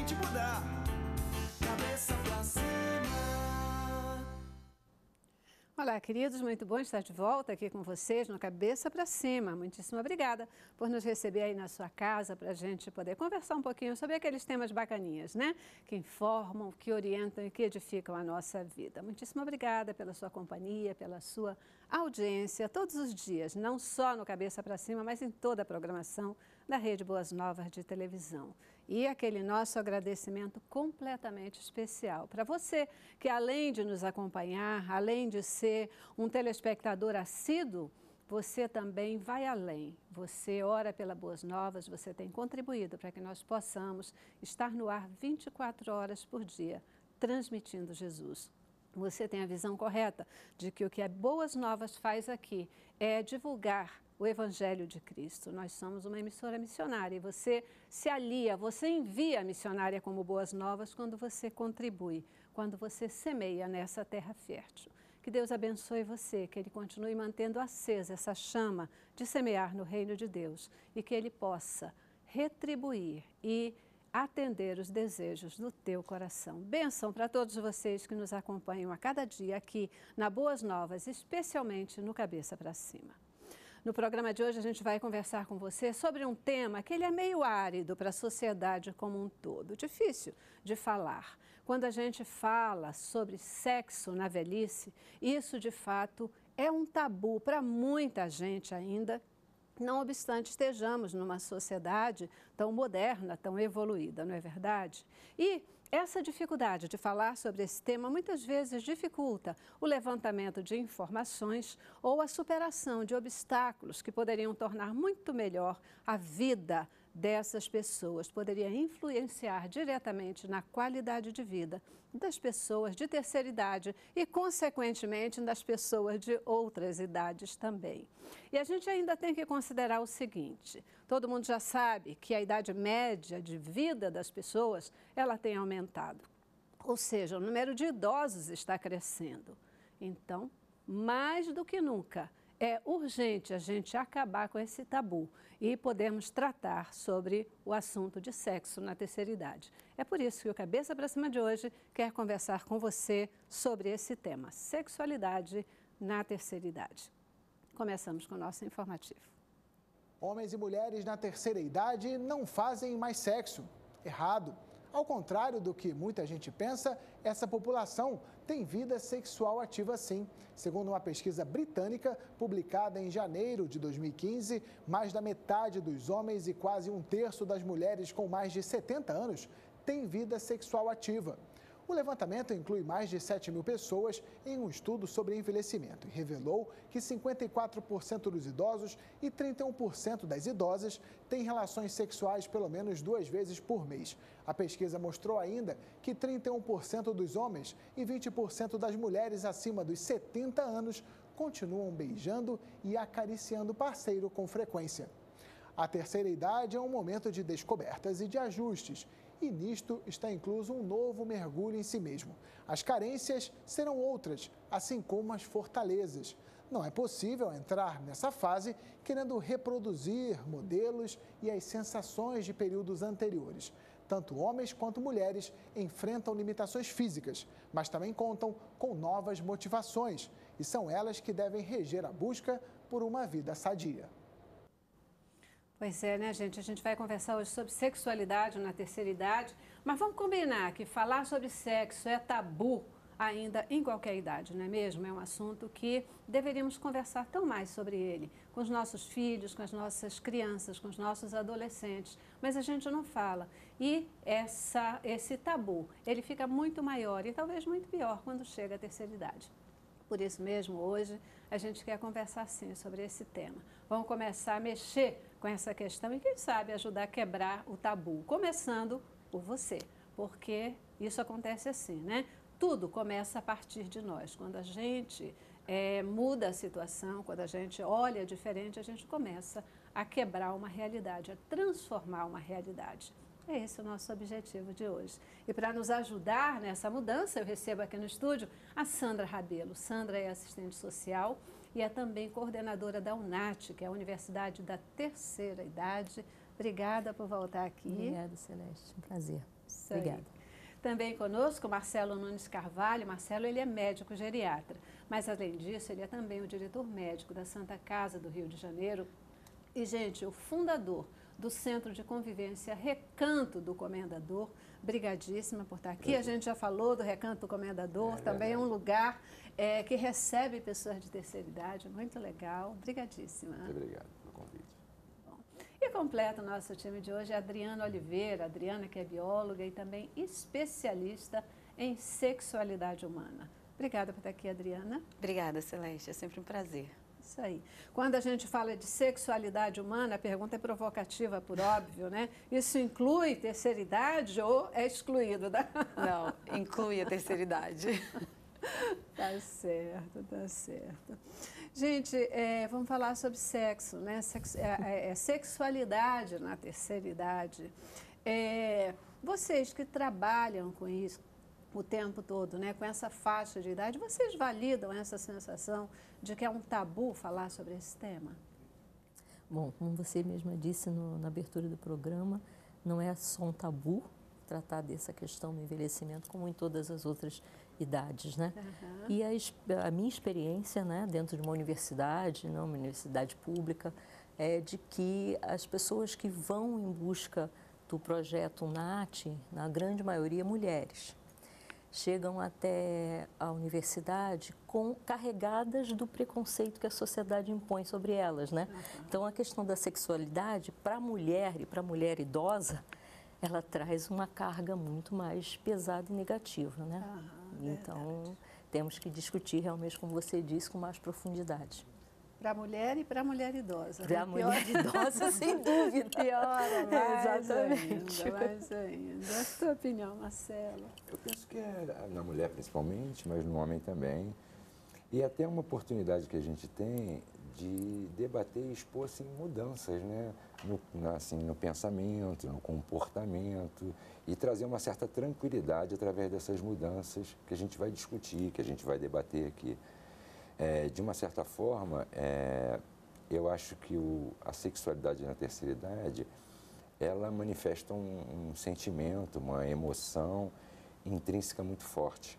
gente mudar. Cabeça pra cima. Olá, queridos, muito bom estar de volta aqui com vocês no Cabeça para Cima. Muitíssimo obrigada por nos receber aí na sua casa para a gente poder conversar um pouquinho sobre aqueles temas bacaninhas, né? Que informam, que orientam e que edificam a nossa vida. Muitíssimo obrigada pela sua companhia, pela sua audiência todos os dias, não só no Cabeça para Cima, mas em toda a programação da Rede Boas Novas de televisão. E aquele nosso agradecimento completamente especial para você, que além de nos acompanhar, além de ser um telespectador assíduo, você também vai além. Você ora pela Boas Novas, você tem contribuído para que nós possamos estar no ar 24 horas por dia, transmitindo Jesus. Você tem a visão correta de que o que a Boas Novas faz aqui é divulgar o Evangelho de Cristo. Nós somos uma emissora missionária e você se alia, você envia a missionária como Boas Novas quando você contribui, quando você semeia nessa terra fértil. Que Deus abençoe você, que Ele continue mantendo acesa essa chama de semear no reino de Deus e que Ele possa retribuir e atender os desejos do teu coração. Bênção para todos vocês que nos acompanham a cada dia aqui na Boas Novas, especialmente no Cabeça para Cima. No programa de hoje a gente vai conversar com você sobre um tema que ele é meio árido para a sociedade como um todo, difícil de falar. Quando a gente fala sobre sexo na velhice, isso de fato é um tabu para muita gente ainda, não obstante estejamos numa sociedade tão moderna, tão evoluída, não é verdade? E essa dificuldade de falar sobre esse tema muitas vezes dificulta o levantamento de informações ou a superação de obstáculos que poderiam tornar muito melhor a vida dessas pessoas, poderia influenciar diretamente na qualidade de vida das pessoas de terceira idade e, consequentemente, das pessoas de outras idades também. E a gente ainda tem que considerar o seguinte: todo mundo já sabe que a idade média de vida das pessoas ela tem aumentado, ou seja, o número de idosos está crescendo. Então, mais do que nunca, é urgente a gente acabar com esse tabu e podermos tratar sobre o assunto de sexo na terceira idade. É por isso que o Cabeça para Cima de hoje quer conversar com você sobre esse tema, sexualidade na terceira idade. Começamos com o nosso informativo. Homens e mulheres na terceira idade não fazem mais sexo. Errado. Ao contrário do que muita gente pensa, essa população tem vida sexual ativa sim. Segundo uma pesquisa britânica publicada em janeiro de 2015, mais da metade dos homens e quase um terço das mulheres com mais de 70 anos tem vida sexual ativa. O levantamento inclui mais de 7 mil pessoas em um estudo sobre envelhecimento e revelou que 54% dos idosos e 31% das idosas têm relações sexuais pelo menos 2 vezes por mês. A pesquisa mostrou ainda que 31% dos homens e 20% das mulheres acima dos 70 anos continuam beijando e acariciando o parceiro com frequência. A terceira idade é um momento de descobertas e de ajustes. E nisto está incluso um novo mergulho em si mesmo. As carências serão outras, assim como as fortalezas. Não é possível entrar nessa fase querendo reproduzir modelos e as sensações de períodos anteriores. Tanto homens quanto mulheres enfrentam limitações físicas, mas também contam com novas motivações. E são elas que devem reger a busca por uma vida sadia. Pois é, né, gente? A gente vai conversar hoje sobre sexualidade na terceira idade, mas vamos combinar que falar sobre sexo é tabu ainda em qualquer idade, não é mesmo? É um assunto que deveríamos conversar tão mais sobre ele, com os nossos filhos, com as nossas crianças, com os nossos adolescentes, mas a gente não fala. E esse tabu, ele fica muito maior e talvez muito pior quando chega à terceira idade. Por isso mesmo, hoje, a gente quer conversar sim sobre esse tema. Vamos começar a mexer com essa questão e, quem sabe, ajudar a quebrar o tabu, começando por você, porque isso acontece assim, né? Tudo começa a partir de nós. Quando a gente muda a situação, quando a gente olha diferente, a gente começa a quebrar uma realidade, a transformar uma realidade. É esse o nosso objetivo de hoje. E para nos ajudar nessa mudança, eu recebo aqui no estúdio a Sandra Rabelo. Sandra é assistente social e é também coordenadora da UNAT, que é a Universidade da Terceira Idade. Obrigada por voltar aqui. Obrigada, Celeste. Um prazer. Isso aí. Obrigada. Também conosco, Marcelo Nunes Carvalho. Marcelo, ele é médico geriatra, mas além disso, ele é também o diretor médico da Santa Casa do Rio de Janeiro e, gente, o fundador do Centro de Convivência Recanto do Comendador. Brigadíssima por estar aqui. A gente já falou do Recanto do Comendador, também é um lugar que recebe pessoas de terceira idade, muito legal. Brigadíssima. Muito obrigado pelo convite. E completa o nosso time de hoje a Adriana Oliveira. Adriana, que é bióloga e também especialista em sexualidade humana. Obrigada por estar aqui, Adriana. Obrigada, Celeste. É sempre um prazer. Isso aí. Quando a gente fala de sexualidade humana, a pergunta é provocativa, por óbvio, né? Isso inclui terceira idade ou é excluído? Não, inclui a terceira idade. Tá certo, tá certo. Gente, vamos falar sobre sexo, né? Sexualidade na terceira idade. Vocês que trabalham com isso o tempo todo, né? Com essa faixa de idade, vocês validam essa sensação de que é um tabu falar sobre esse tema? Bom, como você mesma disse na abertura do programa, não é só um tabu tratar dessa questão do envelhecimento, como em todas as outras idades, né? Uhum. E a minha experiência, né, dentro de uma universidade, não uma universidade pública, é de que as pessoas que vão em busca do projeto NAT, na grande maioria mulheres, chegam até a universidade carregadas do preconceito que a sociedade impõe sobre elas, né? Uhum. Então, a questão da sexualidade, para a mulher e para a mulher idosa, ela traz uma carga muito mais pesada e negativa, né? Então, temos que discutir realmente, como você disse, com mais profundidade. Para a mulher e para a mulher idosa. Para a mulher idosa, sem dúvida. Piora mais Exatamente. ainda, mais ainda. A sua opinião, Marcelo? Eu penso que é na mulher principalmente, mas no homem também. E até uma oportunidade que a gente tem de debater e expor assim, mudanças, né? No pensamento, no comportamento e trazer uma certa tranquilidade através dessas mudanças que a gente vai discutir, que a gente vai debater aqui. De uma certa forma, eu acho que a sexualidade na terceira idade, ela manifesta um sentimento, uma emoção intrínseca muito forte.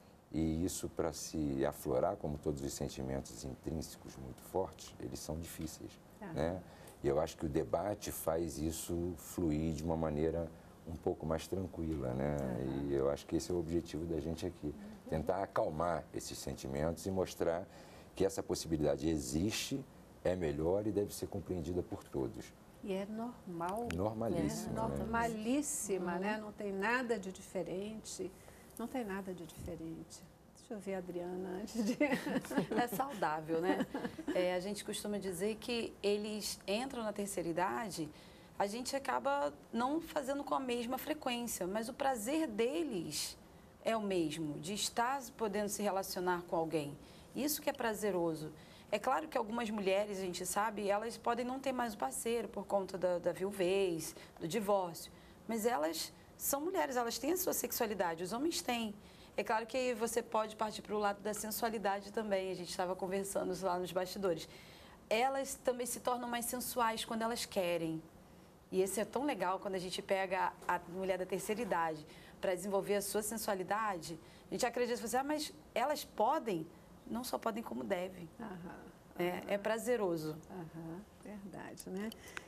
E isso, para se aflorar, como todos os sentimentos intrínsecos muito fortes, eles são difíceis, né? E eu acho que o debate faz isso fluir de uma maneira um pouco mais tranquila, né? E eu acho que esse é o objetivo da gente aqui, tentar acalmar esses sentimentos e mostrar que essa possibilidade existe, é melhor e deve ser compreendida por todos. E é normal. Normalíssima. Normalíssima, né? Não tem nada de diferente. Não tem nada de diferente. Deixa eu ver a Adriana antes de... É saudável, né? A gente costuma dizer que eles entram na terceira idade, a gente acaba não fazendo com a mesma frequência, mas o prazer deles é o mesmo, de estar podendo se relacionar com alguém. Isso que é prazeroso. É claro que algumas mulheres, a gente sabe, elas podem não ter mais o parceiro por conta da viuvez, do divórcio, mas elas são mulheres, elas têm a sua sexualidade, os homens têm. É claro que você pode partir para o lado da sensualidade também, a gente estava conversando lá nos bastidores. Elas também se tornam mais sensuais quando elas querem. E esse é tão legal quando a gente pega a mulher da terceira idade para desenvolver a sua sensualidade. A gente acredita que você, mas elas podem, não só podem como devem. É prazeroso. Verdade, né?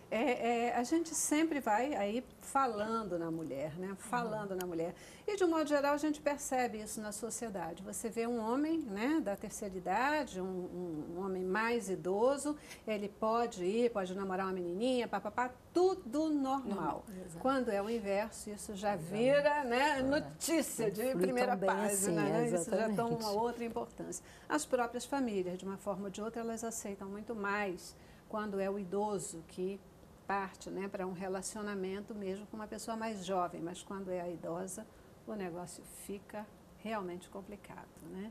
A gente sempre vai aí falando na mulher, né? Falando na mulher. E, de um modo geral, a gente percebe isso na sociedade. Você vê um homem, né, da terceira idade, um homem mais idoso, ele pode namorar uma menininha, papapá, tudo normal. Quando é o inverso, isso já vira, né, notícia de primeira página, né? Isso já toma uma outra importância. As próprias famílias, de uma forma ou de outra, elas aceitam muito mais quando é o idoso que parte, né, para um relacionamento mesmo com uma pessoa mais jovem, mas quando é a idosa, o negócio fica realmente complicado, né?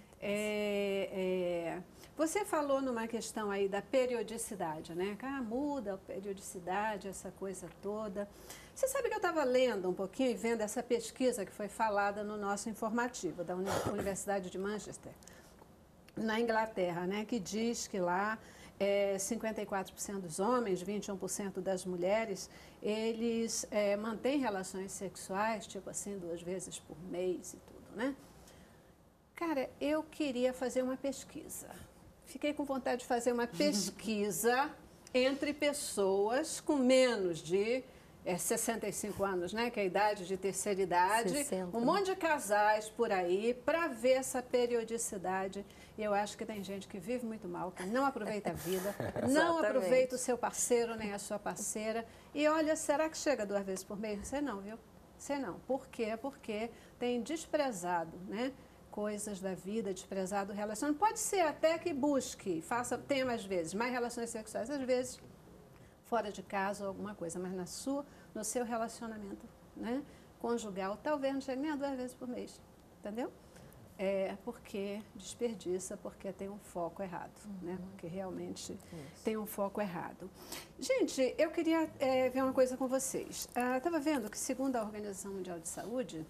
Você falou numa questão aí da periodicidade, né? Muda a periodicidade, essa coisa toda. Você sabe que eu estava lendo um pouquinho e vendo essa pesquisa que foi falada no nosso informativo da Universidade de Manchester, na Inglaterra, né? Que diz que lá 54% dos homens, 21% das mulheres, eles mantêm relações sexuais, tipo assim, 2 vezes por mês e tudo, né? Cara, eu queria fazer uma pesquisa. Fiquei com vontade de fazer uma pesquisa entre pessoas com menos de 65 anos, né? Que é a idade de terceira idade. 60, um monte de casais por aí para ver essa periodicidade. E eu acho que tem gente que vive muito mal, que não aproveita a vida, não aproveita o seu parceiro nem a sua parceira. E olha, será que chega 2 vezes por mês? Sei não, viu? Sei não. Por quê? Porque tem desprezado, né? Coisas da vida, desprezado o relacionamento. Pode ser até que busque, tenha mais vezes, mais relações sexuais, às vezes fora de casa ou alguma coisa, mas no seu relacionamento, né, conjugal, talvez não chegue nem a 2 vezes por mês, entendeu? Porque desperdiça, porque tem um foco errado, né? Porque realmente tem um foco errado. Gente, eu queria ver uma coisa com vocês. Estava vendo que, segundo a Organização Mundial de Saúde,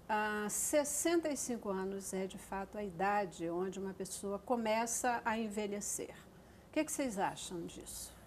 65 anos é, de fato, a idade onde uma pessoa começa a envelhecer. O que vocês acham disso?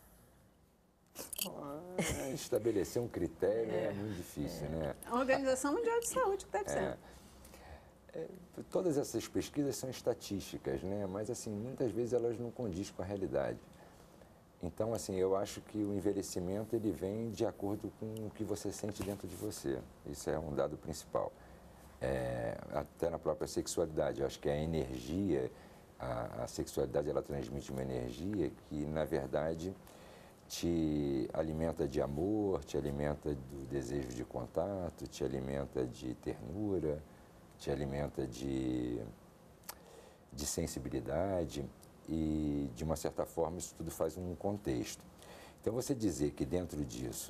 Estabelecer um critério é muito difícil, né? A Organização Mundial de Saúde que está dizendo. Todas essas pesquisas são estatísticas, né? Mas, assim, muitas vezes elas não condizem com a realidade. Então, assim, eu acho que o envelhecimento, ele vem de acordo com o que você sente dentro de você. Isso é um dado principal. Até na própria sexualidade. Eu acho que a energia, a sexualidade, ela transmite uma energia que, na verdade, te alimenta de amor, te alimenta do desejo de contato, te alimenta de ternura, te alimenta de sensibilidade e, de uma certa forma, isso tudo faz um contexto. Então, você dizer que dentro disso,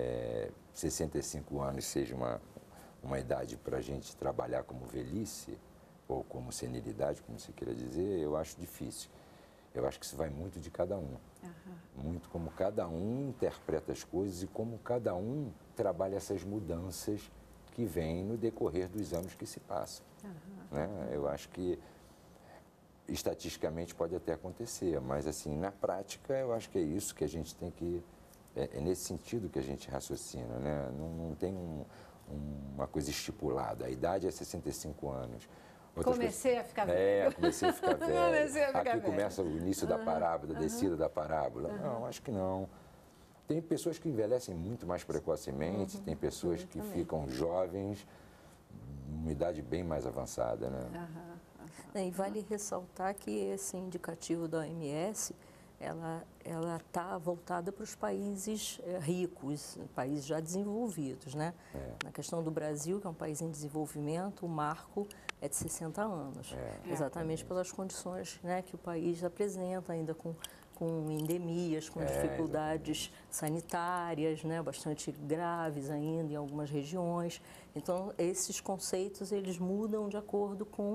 65 anos seja uma idade para a gente trabalhar como velhice ou como senilidade, como você queira dizer, eu acho difícil. Eu acho que isso vai muito de cada um. Muito como cada um interpreta as coisas e como cada um trabalha essas mudanças que vêm no decorrer dos anos que se passam. Né? Eu acho que estatisticamente pode até acontecer, mas assim, na prática eu acho que é isso que a gente tem que... É nesse sentido que a gente raciocina, né? Não tem uma coisa estipulada. A idade é 65 anos. Comecei a ficar velho. Comecei a ficar velho. Comecei a ficar Aqui velho. começa o início da parábola, da descida da parábola. Não, acho que não. Tem pessoas que envelhecem muito mais precocemente, tem pessoas que ficam jovens, uma idade bem mais avançada, né? E vale ressaltar que esse indicativo da OMS, ela está voltada para os países ricos, países já desenvolvidos, né? Na questão do Brasil, que é um país em desenvolvimento, o marco é de 60 anos, exatamente pelas condições, né, que o país apresenta, ainda com endemias, com dificuldades sanitárias, né, bastante graves ainda em algumas regiões. Então, esses conceitos, eles mudam de acordo com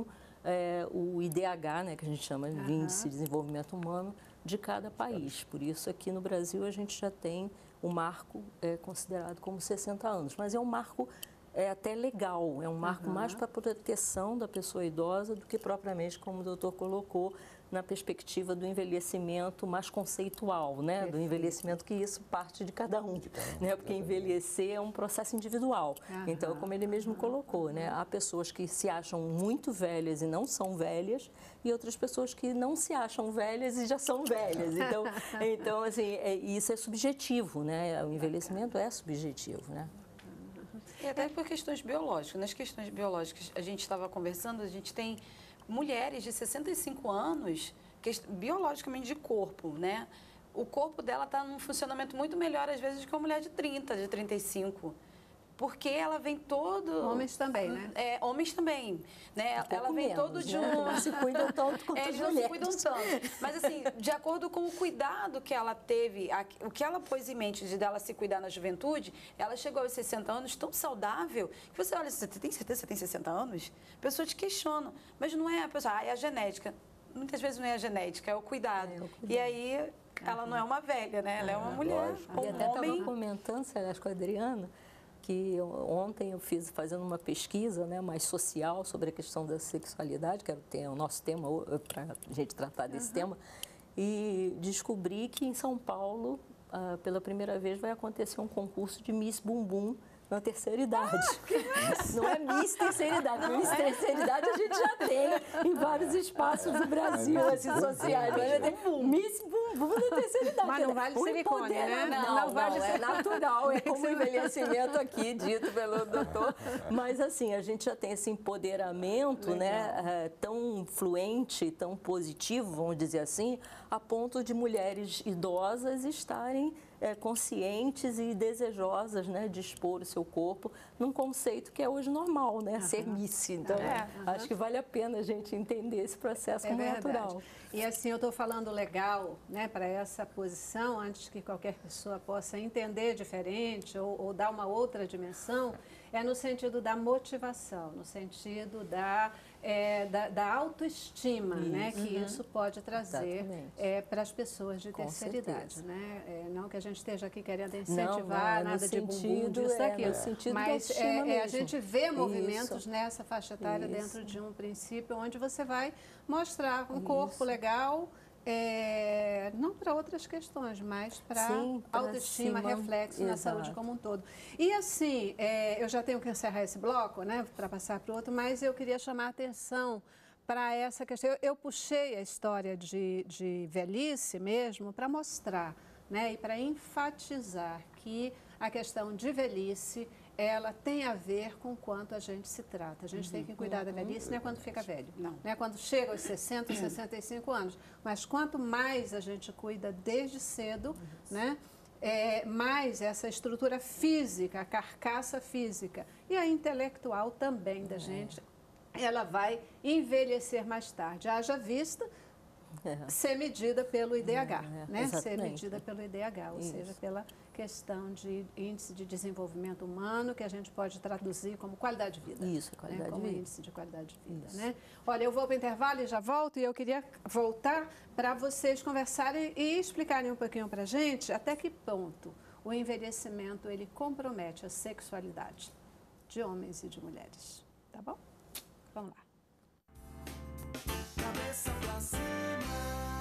o IDH, né, que a gente chama de Índice de Desenvolvimento Humano, de cada país. Por isso, aqui no Brasil, a gente já tem o marco considerado como 60 anos. Mas é um marco até legal, é um marco mais para a proteção da pessoa idosa do que propriamente, como o doutor colocou, na perspectiva do envelhecimento mais conceitual, né? Do envelhecimento, que isso parte de cada um, né? Porque envelhecer é um processo individual. Então, como ele mesmo colocou, né? Há pessoas que se acham muito velhas e não são velhas, e outras pessoas que não se acham velhas e já são velhas. Então assim, isso é subjetivo, né? O envelhecimento é subjetivo, né? E até por questões biológicas. Nas questões biológicas, a gente estava conversando, a gente tem mulheres de 65 anos, biologicamente de corpo, né? O corpo dela está num funcionamento muito melhor, às vezes, do que uma mulher de 30, de 35. Porque ela vem todo... Homens também, né? Homens também, né? Ela vem todo de um... Não se cuidam tanto quanto as Eles não mulheres. se cuidam tanto. Mas, assim, de acordo com o cuidado que ela teve, o que ela pôs em mente de dela se cuidar na juventude, ela chegou aos 60 anos tão saudável que você olha, você tem certeza que você tem 60 anos? A pessoa te questiona. Mas não é a pessoa, é a genética. Muitas vezes não é a genética, é o cuidado. E aí, ela não é uma velha, né? Ela é uma mulher, E um até homem... estava comentando, aliás, com a Adriana, que ontem eu fiz fazendo uma pesquisa, né, mais social sobre a questão da sexualidade, que era o nosso tema para a gente tratar desse tema, e descobri que em São Paulo, pela primeira vez, vai acontecer um concurso de Miss Bumbum na terceira idade. Não é Miss terceira idade. Miss terceira idade a gente já tem em vários espaços do Brasil, assim, sociais. Miss Bumbum na terceira idade. Mas não vale silicone, né? Não, vale é natural, é como envelhecimento aqui, dito pelo doutor. Mas, assim, a gente já tem esse empoderamento, né, tão fluente, tão positivo, vamos dizer assim, a ponto de mulheres idosas estarem conscientes e desejosas, né, de expor o seu corpo num conceito que é hoje normal, né, ser Miss. Então, acho que vale a pena a gente entender esse processo como natural. E assim, eu estou falando legal, né, para essa posição, antes que qualquer pessoa possa entender diferente ou dar uma outra dimensão, é no sentido da motivação, no sentido da autoestima, né, que isso pode trazer para as pessoas de terceira idade, né? Não que a gente esteja aqui querendo incentivar nada de bumbum, disso, daquilo, mas a gente vê movimentos nessa faixa etária dentro de um princípio onde você vai mostrar um corpo legal, não para outras questões, mas para autoestima, reflexo na saúde como um todo. E assim, eu já tenho que encerrar esse bloco, né, para passar para o outro, mas eu queria chamar a atenção para essa questão. Eu puxei a história de velhice mesmo para mostrar, né, e para enfatizar que a questão de velhice, ela tem a ver com quanto a gente se trata. A gente tem que cuidar da velhice, não é quando fica velho, não é quando chega aos 60, 65 anos, mas quanto mais a gente cuida desde cedo, né, mais essa estrutura física, a carcaça física e a intelectual também da gente, ela vai envelhecer mais tarde. Haja vista ser medida pelo IDH, né? Ser medida pelo IDH, ou seja, pela questão de índice de desenvolvimento humano, que a gente pode traduzir como qualidade de vida. Isso, qualidade de vida. Como índice de qualidade de vida, né? Olha, eu vou para o intervalo e já volto, e eu queria voltar para vocês conversarem e explicarem um pouquinho para a gente até que ponto o envelhecimento ele compromete a sexualidade de homens e de mulheres. Tá bom? Vamos lá. Cabeça pra cima.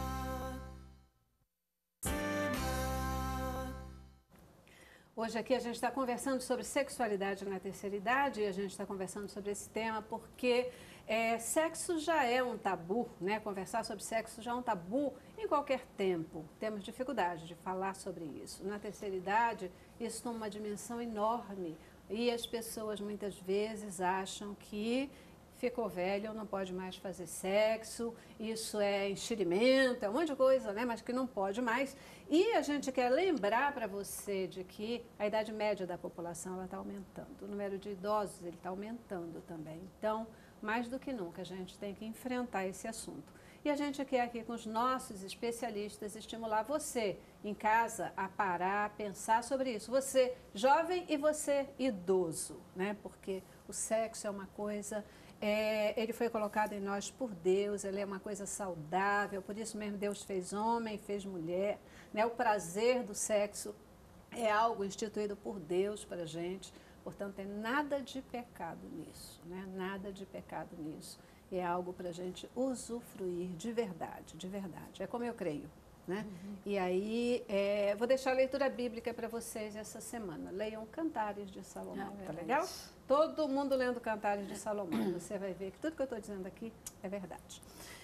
Hoje aqui a gente está conversando sobre sexualidade na terceira idade e a gente está conversando sobre esse tema porque sexo já é um tabu, né? Conversar sobre sexo já é um tabu em qualquer tempo. Temos dificuldade de falar sobre isso. Na terceira idade, isso toma uma dimensão enorme e as pessoas muitas vezes acham que ficou velho, não pode mais fazer sexo, isso é enxerimento, é um monte de coisa, né? Mas que não pode mais. E a gente quer lembrar para você de que a idade média da população está aumentando, o número de idosos ele está aumentando também. Então, mais do que nunca, a gente tem que enfrentar esse assunto. E a gente quer aqui com os nossos especialistas estimular você em casa a parar, a pensar sobre isso. Você jovem e você idoso, né? Porque o sexo é uma coisa... ele foi colocado em nós por Deus, ele é uma coisa saudável, por isso mesmo Deus fez homem, fez mulher, né? O prazer do sexo é algo instituído por Deus para a gente, portanto, tem nada de pecado nisso, né? Nada de pecado nisso, é algo para a gente usufruir de verdade, é como eu creio, né? E aí, vou deixar a leitura bíblica para vocês essa semana, leiam Cantares de Salomão, tá legal? Todo mundo lendo Cantares de Salomão. Você vai ver que tudo que eu estou dizendo aqui é verdade.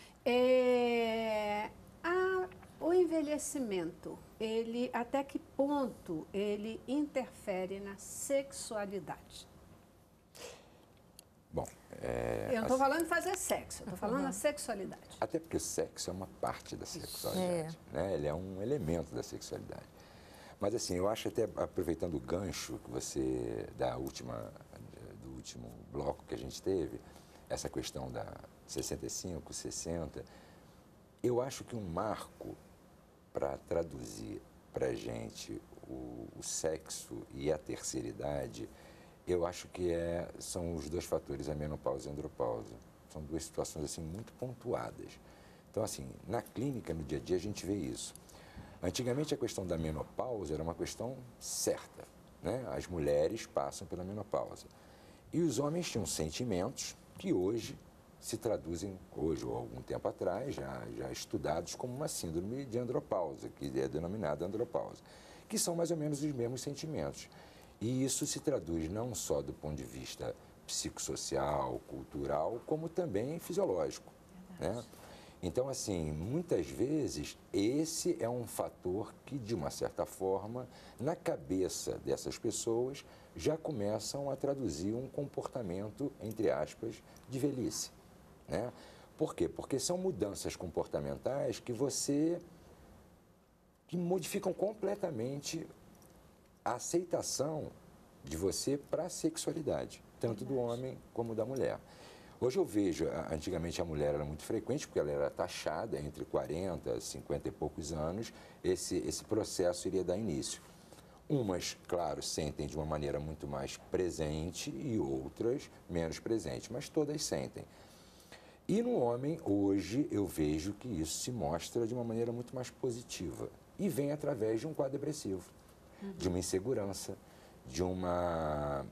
O envelhecimento, até que ponto ele interfere na sexualidade? Bom, eu não estou falando de fazer sexo, eu estou falando da sexualidade. Até porque o sexo é uma parte da sexualidade, né? Ele é um elemento da sexualidade. Mas assim, eu acho até, aproveitando o gancho que você, do último bloco que a gente teve, essa questão da 65, 60, eu acho que um marco para traduzir para a gente o sexo e a terceira idade, eu acho que são os dois fatores, a menopausa e a andropausa. São duas situações assim muito pontuadas. Então, assim, na clínica, no dia a dia, a gente vê isso. Antigamente, a questão da menopausa era uma questão certa, né? As mulheres passam pela menopausa. E os homens tinham sentimentos que hoje se traduzem hoje ou algum tempo atrás, já estudados como uma síndrome de andropausa, que é denominada andropausa, que são mais ou menos os mesmos sentimentos. E isso se traduz não só do ponto de vista psicossocial, cultural, como também fisiológico, né? Então, assim, muitas vezes esse é um fator que, de uma certa forma, na cabeça dessas pessoas, já começam a traduzir um comportamento, entre aspas, de velhice, né? Por quê? Porque são mudanças comportamentais que modificam completamente a aceitação de você para a sexualidade, tanto do homem como da mulher. Hoje eu vejo, antigamente a mulher era muito frequente, porque ela era taxada entre 40, 50 e poucos anos, esse processo iria dar início. Umas, claro, sentem de uma maneira muito mais presente e outras menos presente, mas todas sentem. E no homem, hoje, eu vejo que isso se mostra de uma maneira muito mais positiva e vem através de um quadro depressivo, de uma insegurança, de uma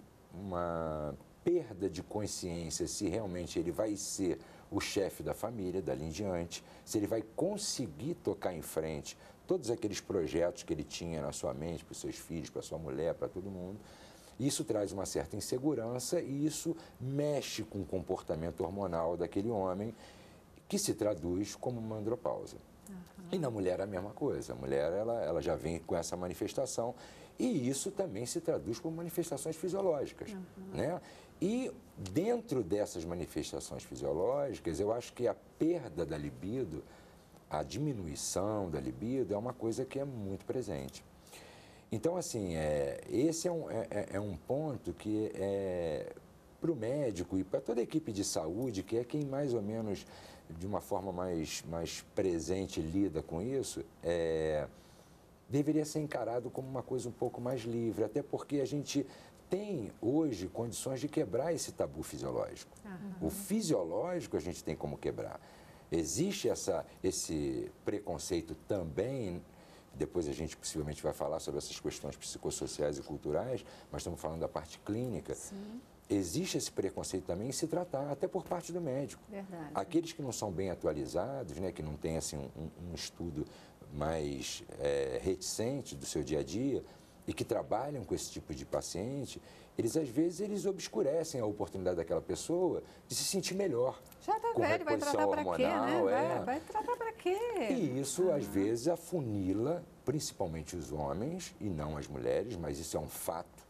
perda de consciência se realmente ele vai ser o chefe da família dali em diante, se ele vai conseguir tocar em frente todos aqueles projetos que ele tinha na sua mente, para os seus filhos, para a sua mulher, para todo mundo. Isso traz uma certa insegurança e isso mexe com o comportamento hormonal daquele homem, que se traduz como uma andropausa. E na mulher a mesma coisa. A mulher ela já vem com essa manifestação e isso também se traduz por manifestações fisiológicas, né? E dentro dessas manifestações fisiológicas, eu acho que a perda da libido, a diminuição da libido é uma coisa que é muito presente. Então, assim, esse é um ponto que para o médico e para toda a equipe de saúde, que é quem mais ou menos, de uma forma mais presente, lida com isso, deveria ser encarado como uma coisa um pouco mais livre, até porque a gente tem hoje condições de quebrar esse tabu fisiológico. O fisiológico a gente tem como quebrar. Existe esse preconceito também, depois a gente possivelmente vai falar sobre essas questões psicossociais e culturais, mas estamos falando da parte clínica. Sim. Existe esse preconceito também em se tratar, até por parte do médico. Verdade. Aqueles que não são bem atualizados, né, que não têm assim, um estudo mais reticente do seu dia a dia e que trabalham com esse tipo de paciente, eles às vezes obscurecem a oportunidade daquela pessoa de se sentir melhor. Já está velho, vai tratar para quê, né? Vai tratar para quê? E isso, às vezes, afunila, principalmente os homens, e não as mulheres, mas isso é um fato,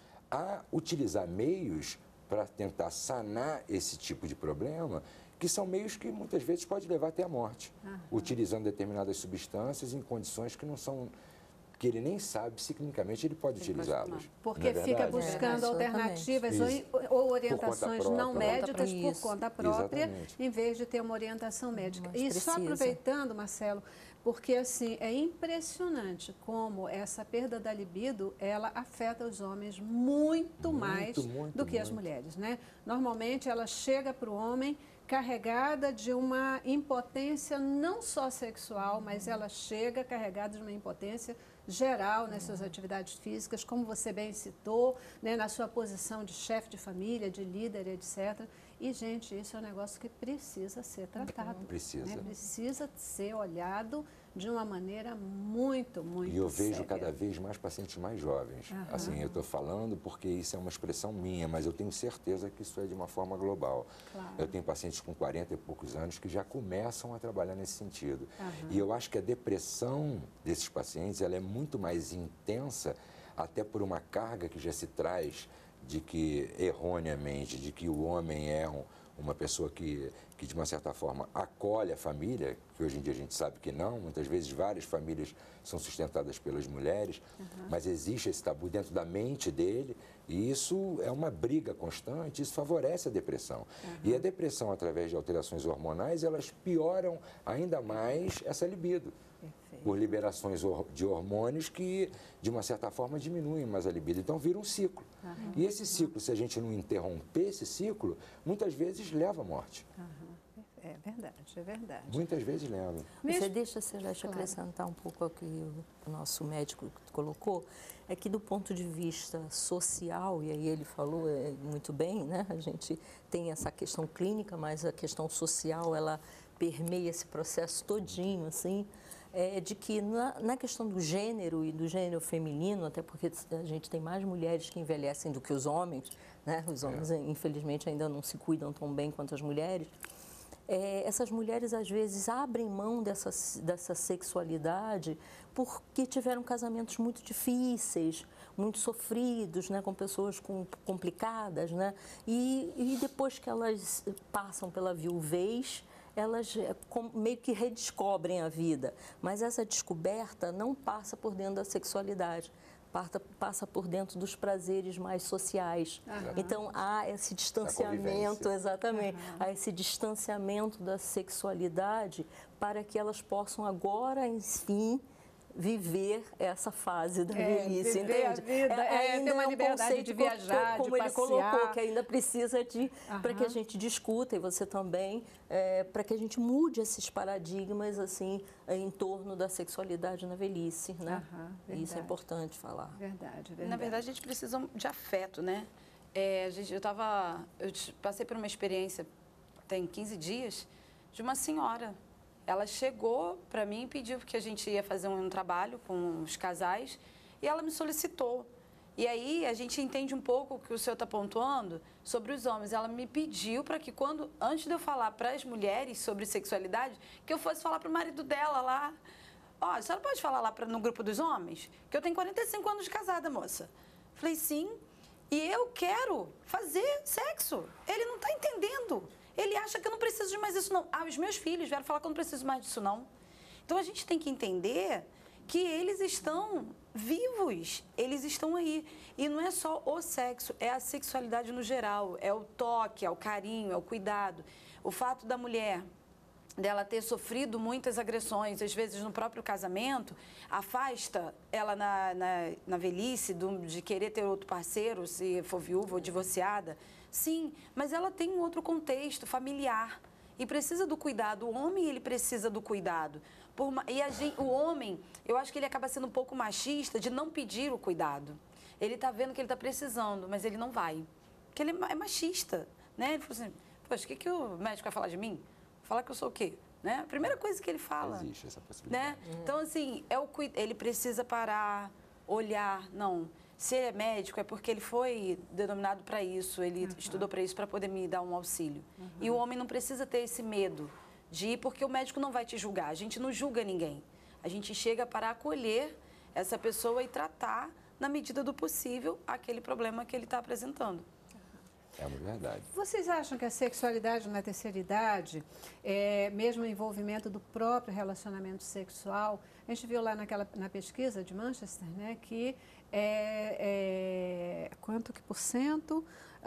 a utilizar meios para tentar sanar esse tipo de problema, que são meios que muitas vezes pode levar até a morte, utilizando determinadas substâncias em condições que não são, que ele nem sabe se clinicamente ele pode utilizá-las. Porque fica buscando alternativas ou orientações não médicas por conta própria, em vez de ter uma orientação médica. E só aproveitando, Marcelo, porque assim, é impressionante como essa perda da libido, ela afeta os homens muito mais do que as mulheres, né? Normalmente ela chega para o homem carregada de uma impotência não só sexual, mas ela chega carregada de uma impotência geral nessas atividades físicas, como você bem citou, né, na sua posição de chefe de família, de líder, etc. E, gente, isso é um negócio que precisa ser tratado. Precisa. Né? Precisa ser olhado de uma maneira muito séria. E eu vejo cada vez mais pacientes mais jovens. Assim, eu estou falando porque isso é uma expressão minha, mas eu tenho certeza que isso é de uma forma global. Claro. Eu tenho pacientes com 40 e poucos anos que já começam a trabalhar nesse sentido. E eu acho que a depressão desses pacientes ela é muito mais intensa, até por uma carga que já se traz de que, erroneamente, de que o homem é uma pessoa que de uma certa forma acolhe a família, que hoje em dia a gente sabe que não, muitas vezes várias famílias são sustentadas pelas mulheres, mas existe esse tabu dentro da mente dele e isso é uma briga constante, isso favorece a depressão. E a depressão, através de alterações hormonais, elas pioram ainda mais essa libido. Por liberações de hormônios que, de uma certa forma, diminuem mais a libido. Então, vira um ciclo. E esse ciclo, se a gente não interromper esse ciclo, muitas vezes leva à morte. É verdade, é verdade. Muitas vezes leva. Você deixa, Celeste, Claro. acrescentar um pouco ao que o nosso médico colocou, é que do ponto de vista social, e aí ele falou muito bem, né? A gente tem essa questão clínica, mas a questão social, ela permeia esse processo todinho, assim, de que na questão do gênero e do gênero feminino, até porque a gente tem mais mulheres que envelhecem do que os homens, né? Os homens, infelizmente, ainda não se cuidam tão bem quanto as mulheres. Essas mulheres, às vezes, abrem mão dessa sexualidade porque tiveram casamentos muito difíceis, muito sofridos, né, com pessoas complicadas, né? E depois que elas passam pela viuvez, elas meio que redescobrem a vida. Mas essa descoberta não passa por dentro da sexualidade. Passa por dentro dos prazeres mais sociais. Então, há esse distanciamento, exatamente, há esse distanciamento da sexualidade para que elas possam agora, enfim, viver essa fase da velhice, viver entende? A vida, ainda ter uma liberdade de viajar, como de ele passear. colocou, que ainda precisa para que a gente discuta, e você também, para que a gente mude esses paradigmas, assim, em torno da sexualidade na velhice, né? E isso é importante falar. Verdade. Na verdade, a gente precisa de afeto, né? Eu passei por uma experiência, tem 15 dias, de uma senhora. Ela chegou para mim e pediu que a gente ia fazer um trabalho com os casais e ela me solicitou. E aí a gente entende um pouco o que o senhor está pontuando sobre os homens. Ela me pediu para que antes de eu falar para as mulheres sobre sexualidade, que eu fosse falar para o marido dela lá. Ó, a senhora pode falar lá no grupo dos homens? Que eu tenho 45 anos de casada, moça. Falei, sim. E eu quero fazer sexo. Ele não está entendendo. Ele acha que eu não preciso de mais isso, não. Os meus filhos vieram falar que eu não preciso mais disso, não. Então, a gente tem que entender que eles estão vivos, eles estão aí. E não é só o sexo, é a sexualidade no geral, é o toque, é o carinho, é o cuidado. O fato da mulher, dela ter sofrido muitas agressões, às vezes no próprio casamento, afasta ela na velhice de querer ter outro parceiro, se for viúva ou divorciada. Sim, mas ela tem um outro contexto familiar e precisa do cuidado. O homem, ele precisa do cuidado. O homem, eu acho que ele acaba sendo um pouco machista de não pedir o cuidado. Ele está vendo que ele está precisando, mas ele não vai. Porque ele é machista, né? Ele falou assim, poxa, o que o médico vai falar de mim? Falar que eu sou o quê? Né? A primeira coisa que ele fala. Existe essa possibilidade. Né? Então, assim, ele precisa parar, olhar, não. Se ele é médico, é porque ele foi denominado para isso, ele estudou para isso, para poder me dar um auxílio. E o homem não precisa ter esse medo de ir, porque o médico não vai te julgar. A gente não julga ninguém. A gente chega para acolher essa pessoa e tratar, na medida do possível, aquele problema que ele está apresentando. É uma verdade. Vocês acham que a sexualidade na terceira idade, mesmo o envolvimento do próprio relacionamento sexual, a gente viu lá na pesquisa de Manchester, né, que quanto que por cento?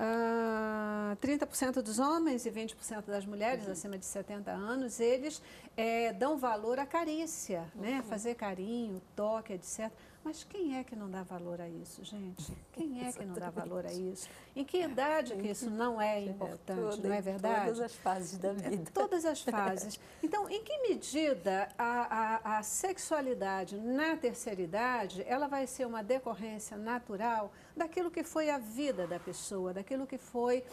30% dos homens e 20% das mulheres acima de 70 anos, eles dão valor à carícia, né? Fazer carinho, toque, etc. Mas quem é que não dá valor a isso, gente? Quem é que não dá valor a isso? Em que idade que isso não é importante, não é verdade? Todas as fases da vida. Todas as fases. Então, em que medida a sexualidade na terceira idade, ela vai ser uma decorrência natural daquilo que foi a vida da pessoa, daquilo que foi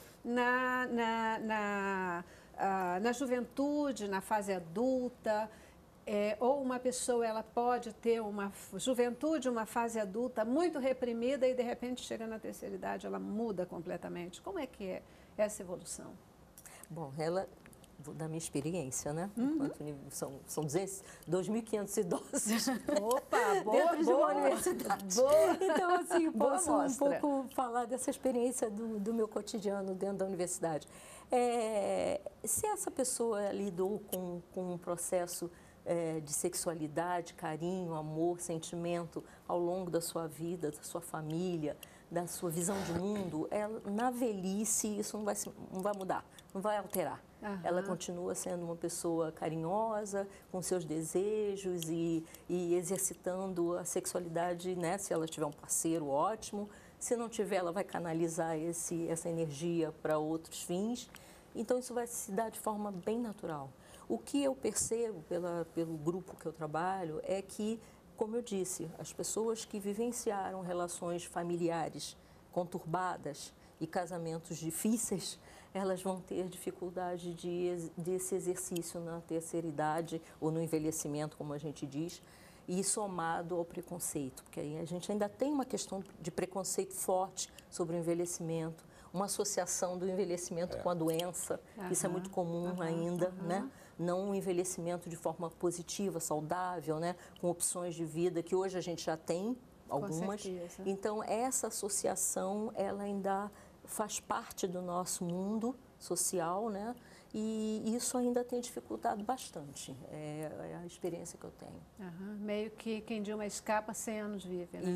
na juventude, na fase adulta, ou uma pessoa ela pode ter uma juventude, uma fase adulta muito reprimida e de repente chega na terceira idade, ela muda completamente. Como é que é essa evolução? Bom, da minha experiência, né? São 2.500 idosos. Opa, dentro de uma universidade. Boa. Então, assim, posso um mostra. pouco falar dessa experiência do meu cotidiano dentro da universidade. Se essa pessoa lidou com um processo de sexualidade, carinho, amor, sentimento ao longo da sua vida, da sua família, da sua visão de mundo, na velhice isso não vai mudar, não vai alterar. Ela continua sendo uma pessoa carinhosa, com seus desejos e exercitando a sexualidade, né? Se ela tiver um parceiro, ótimo. Se não tiver, ela vai canalizar essa energia para outros fins. Então, isso vai se dar de forma bem natural. O que eu percebo pelo grupo que eu trabalho é que, como eu disse, as pessoas que vivenciaram relações familiares conturbadas e casamentos difíceis, elas vão ter dificuldade desse exercício na terceira idade ou no envelhecimento, como a gente diz, e somado ao preconceito, porque aí a gente ainda tem uma questão de preconceito forte sobre o envelhecimento, uma associação do envelhecimento com a doença, isso é muito comum ainda, né? Não um envelhecimento de forma positiva, saudável, né? Com opções de vida que hoje a gente já tem algumas. Então, essa associação, ela ainda faz parte do nosso mundo social, né? E isso ainda tem dificultado bastante, é a experiência que eu tenho. Meio que quem de uma escapa, 100 anos vive, né?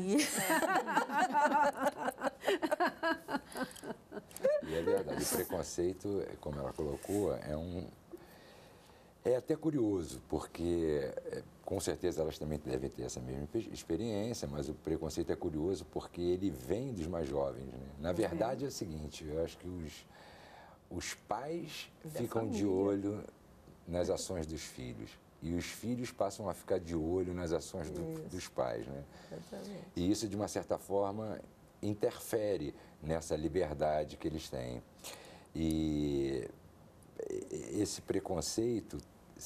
E é verdade, o preconceito, como ela colocou, é até curioso, porque com certeza elas também devem ter essa mesma experiência, mas o preconceito é curioso porque ele vem dos mais jovens, né? Na verdade é o seguinte, eu acho que os pais ficam de olho nas ações dos filhos e os filhos passam a ficar de olho nas ações dos pais, né? Exatamente. E isso, de uma certa forma, interfere nessa liberdade que eles têm. E esse preconceito,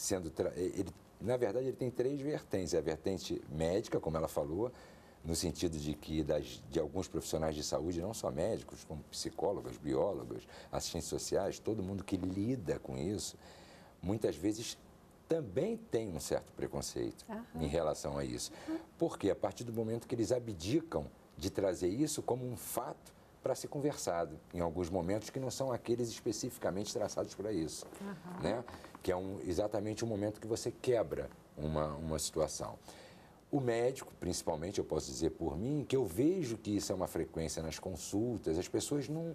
na verdade, ele tem 3 vertentes. A vertente médica, como ela falou, no sentido de que de alguns profissionais de saúde, não só médicos, como psicólogos, biólogos, assistentes sociais, todo mundo que lida com isso, muitas vezes também tem um certo preconceito em relação a isso. Porque a partir do momento que eles abdicam de trazer isso como um fato para ser conversado, em alguns momentos que não são aqueles especificamente traçados para isso, né? Que é exatamente o momento que você quebra uma situação. O médico, principalmente, eu posso dizer por mim, que eu vejo que isso é uma frequência nas consultas, as pessoas não...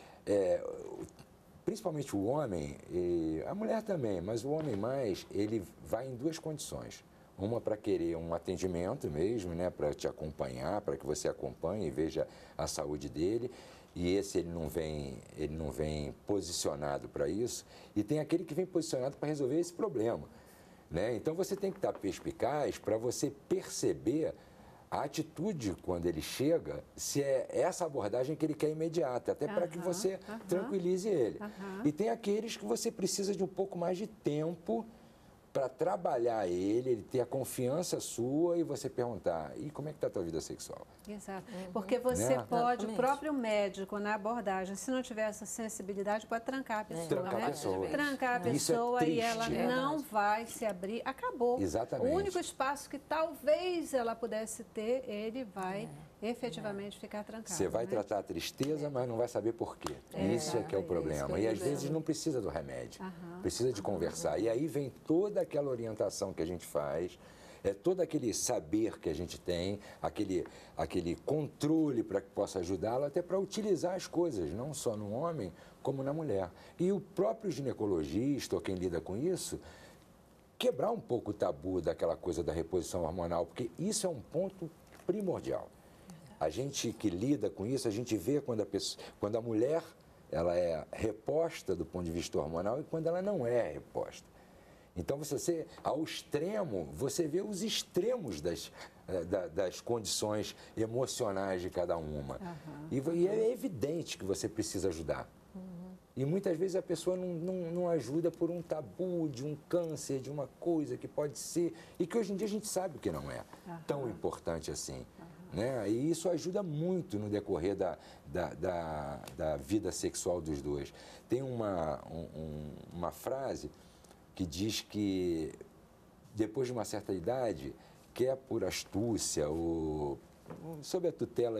principalmente o homem, a mulher também, mas o homem mais, ele vai em 2 condições. Uma para querer um atendimento mesmo, né, para te acompanhar, para que você acompanhe e veja a saúde dele. E esse ele não vem posicionado para isso. E tem aquele que vem posicionado para resolver esse problema, né? Então você tem que estar perspicaz para você perceber a atitude quando ele chega, se é essa abordagem que ele quer imediata, até para que você tranquilize ele. E tem aqueles que você precisa de um pouco mais de tempo para trabalhar ele ter a confiança sua e você perguntar, e como é que está a tua vida sexual? Exato, porque você pode, o próprio médico na abordagem, se não tiver essa sensibilidade, pode trancar a pessoa, Trancar a pessoa. Trancar a pessoa e ela não vai se abrir, acabou. Exatamente. O único espaço que talvez ela pudesse ter, ele vai efetivamente ficar trancado. Você vai tratar a tristeza, mas não vai saber por quê. Isso é que é o problema. E às vezes não precisa do remédio, precisa de conversar. E aí vem toda aquela orientação que a gente faz, todo aquele saber que a gente tem, aquele controle para que possa ajudá-lo, até para utilizar as coisas, não só no homem, como na mulher. E o próprio ginecologista, ou quem lida com isso, quebrar um pouco o tabu daquela coisa da reposição hormonal, porque isso é um ponto primordial. A gente que lida com isso, a gente vê quando a mulher ela é reposta do ponto de vista hormonal e quando ela não é reposta. Então, ao extremo, você vê os extremos das condições emocionais de cada uma. E é evidente que você precisa ajudar. E muitas vezes a pessoa não ajuda por um tabu, de um câncer, de uma coisa que pode ser, e que hoje em dia a gente sabe que não é tão importante assim. Né? E isso ajuda muito no decorrer da vida sexual dos dois. Tem uma frase que diz que depois de uma certa idade, quer por astúcia ou sob a tutela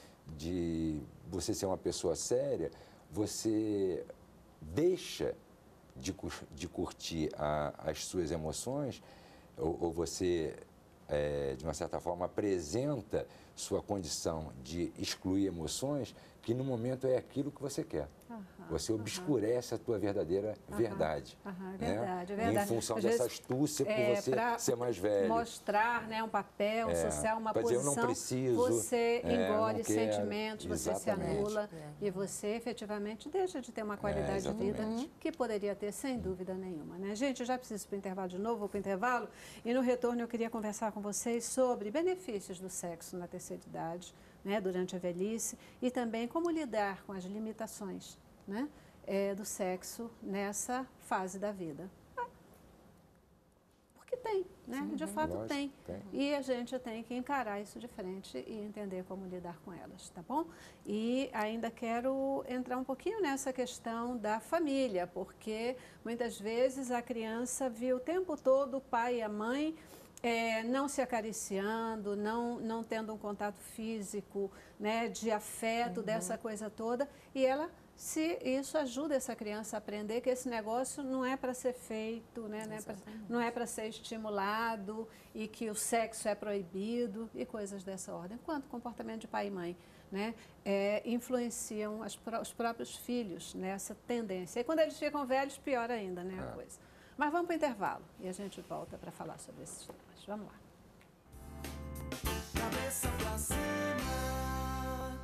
de você ser uma pessoa séria, você deixa de curtir as suas emoções ou você, de uma certa forma, apresenta sua condição de excluir emoções que no momento é aquilo que você quer. Você obscurece a tua verdadeira verdade. Verdade, né? verdade. Em função Às dessa vezes, astúcia por você ser mais velho. Mostrar, né, um papel social, uma pra dizer, posição. eu não preciso, você engole não quero. sentimentos, você se anula e você efetivamente deixa de ter uma qualidade de vida que poderia ter sem dúvida nenhuma. Né? Gente, eu já preciso para o intervalo de novo, vou para o intervalo e no retorno eu queria conversar com vocês sobre benefícios do sexo na terceira idade, né, durante a velhice, e também como lidar com as limitações, né, do sexo nessa fase da vida. Porque tem, né? De fato lógico, tem. tem. E a gente tem que encarar isso de frente e entender como lidar com elas, tá bom? E ainda quero entrar um pouquinho nessa questão da família, porque muitas vezes a criança viu o tempo todo o pai e a mãe não se acariciando, não tendo um contato físico, né, de afeto, dessa coisa toda, e ela, se isso ajuda essa criança a aprender que esse negócio não é para ser feito, né, não é para ser estimulado e que o sexo é proibido e coisas dessa ordem. Quanto o comportamento de pai e mãe, né, influenciam os próprios filhos nessa tendência. E quando eles ficam velhos, pior ainda, né, a coisa. Mas vamos para o intervalo e a gente volta para falar sobre esses temas. Vamos lá. Cabeça pra cima.